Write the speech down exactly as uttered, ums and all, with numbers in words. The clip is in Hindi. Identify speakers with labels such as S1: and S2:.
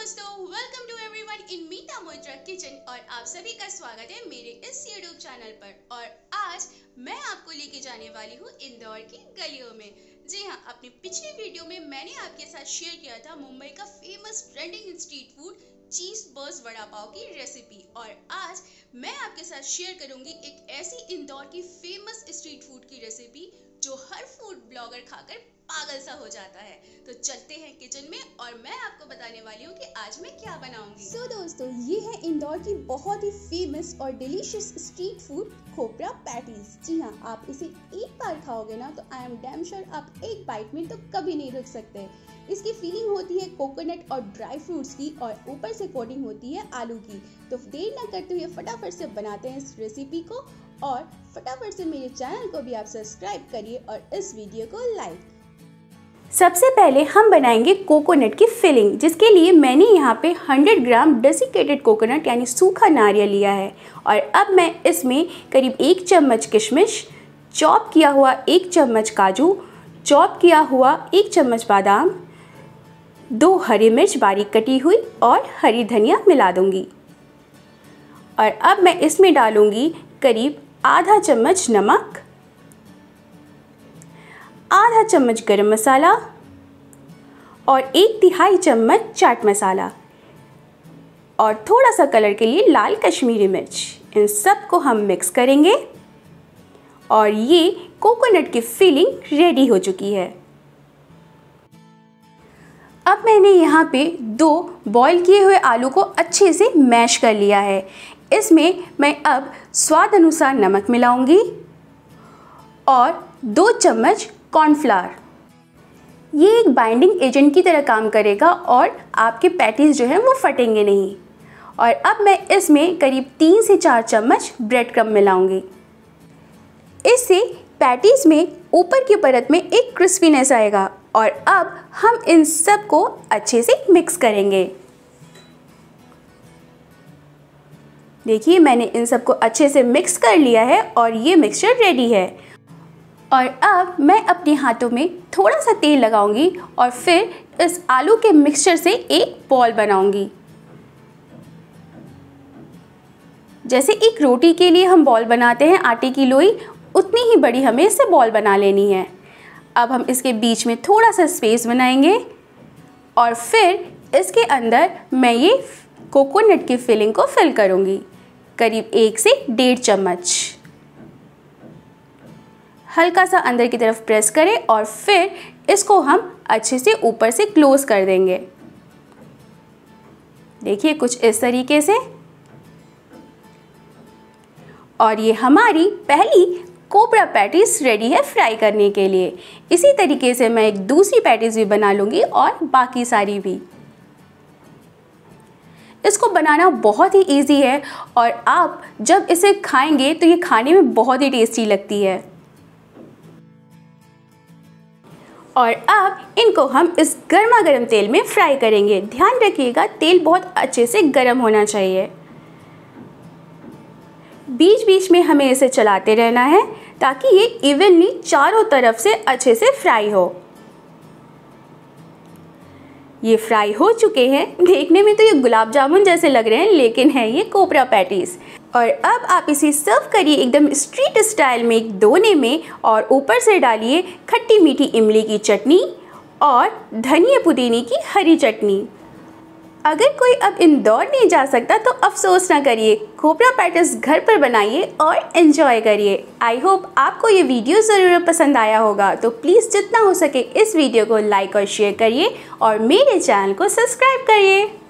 S1: दोस्तों, welcome to everyone in Meeta Moitra kitchen और आप सभी का स्वागत है मेरे इस यूट्यूब चैनल पर। और आज मैं आपको लेके जाने वाली हूँ इंदौर की गलियों में। जी हाँ, अपनी पिछली वीडियो में मैंने आपके साथ शेयर किया था मुंबई का famous trending street food cheese burst vada pav की रेसिपी, और आज मैं आपके साथ शेयर करूंगी एक ऐसी इंदौर की फेमस स्ट्रीट फूड की रेसिपी जो हर फूड ब्लॉगर खाकर पागल सा हो जाता है। तो चलते हैं किचन में और मैं आपको बताने वाली हूँ कि आज मैं क्या बनाऊंगी।
S2: सो so, दोस्तों, ये है इंदौर की बहुत ही फेमस और delicious street food khopra patties. जी हाँ, आप इसे एक बार खाओगे ना तो आई एम डैम श्योर आप एक बाइट में तो कभी नहीं रुक सकते। इसकी फीलिंग होती है कोकोनट और ड्राई फ्रूट्स की और ऊपर से कोटिंग होती है आलू की। तो देर न करते हुए फटाफट से बनाते हैं इस रेसिपी को, और फटाफट से मेरे चैनल को भी आप सब्सक्राइब करिए और इस वीडियो को लाइक।
S3: सबसे पहले हम बनाएंगे कोकोनट की फिलिंग, जिसके लिए मैंने यहाँ पे सौ ग्राम डेसिकेटेड कोकोनट यानी सूखा नारियल लिया है। और अब मैं इसमें करीब एक चम्मच किशमिश, चॉप किया हुआ एक चम्मच काजू, चॉप किया हुआ एक चम्मच बादाम, दो हरी मिर्च बारीक कटी हुई और हरी धनिया मिला दूंगी। और अब मैं इसमें डालूंगी करीब आधा चम्मच नमक, आधा चम्मच गरम मसाला और एक तिहाई चम्मच चाट मसाला और थोड़ा सा कलर के लिए लाल कश्मीरी मिर्च। इन सब को हम मिक्स करेंगे और ये कोकोनट की फिलिंग रेडी हो चुकी है। अब मैंने यहाँ पे दो बॉईल किए हुए आलू को अच्छे से मैश कर लिया है। इसमें मैं अब स्वाद अनुसार नमक मिलाऊंगी और दो चम्मच कॉर्नफ्लावर। ये एक बाइंडिंग एजेंट की तरह काम करेगा और आपके पैटीज जो हैं वो फटेंगे नहीं। और अब मैं इसमें करीब तीन से चार चम्मच ब्रेड क्रम्ब मिलाऊंगी। इससे पैटीज में ऊपर की परत में एक क्रिस्पीनेस आएगा। और अब हम इन सब को अच्छे से मिक्स करेंगे। देखिए, मैंने इन सबको अच्छे से मिक्स कर लिया है और ये मिक्सचर रेडी है। और अब मैं अपने हाथों में थोड़ा सा तेल लगाऊंगी और फिर इस आलू के मिक्सचर से एक बॉल बनाऊंगी। जैसे एक रोटी के लिए हम बॉल बनाते हैं आटे की लोई, उतनी ही बड़ी हमें इससे बॉल बना लेनी है। अब हम इसके बीच में थोड़ा सा स्पेस बनाएंगे और फिर इसके अंदर मैं ये कोकोनट की फिलिंग को फिल करूंगी, करीब एक से डेढ़ चम्मच। हल्का सा अंदर की तरफ प्रेस करें और फिर इसको हम अच्छे से ऊपर से क्लोज कर देंगे। देखिए, कुछ इस तरीके से। और ये हमारी पहली कोपरा पैटीज रेडी है फ्राई करने के लिए। इसी तरीके से मैं एक दूसरी पैटीज भी बना लूँगी और बाकी सारी भी। इसको बनाना बहुत ही इजी है और आप जब इसे खाएंगे तो ये खाने में बहुत ही टेस्टी लगती है। और अब इनको हम इस गर्मा गर्म तेल में फ्राई करेंगे। ध्यान रखिएगा, तेल बहुत अच्छे से गर्म होना चाहिए। बीच बीच में हमें इसे चलाते रहना है ताकि ये इवनली चारों तरफ से अच्छे से फ्राई हो। ये फ्राई हो चुके हैं। देखने में तो ये गुलाब जामुन जैसे लग रहे हैं, लेकिन है ये कोपरा पैटीज। और अब आप इसे सर्व करिए एकदम स्ट्रीट स्टाइल में एक दोने में, और ऊपर से डालिए खट्टी मीठी इमली की चटनी और धनिया पुदीने की हरी चटनी। अगर कोई अब इंदौर नहीं जा सकता तो अफसोस ना करिए, खोपरा पैटीज घर पर बनाइए और एंजॉय करिए। आई होप आपको ये वीडियो ज़रूर पसंद आया होगा। तो प्लीज़ जितना हो सके इस वीडियो को लाइक और शेयर करिए और मेरे चैनल को सब्सक्राइब करिए।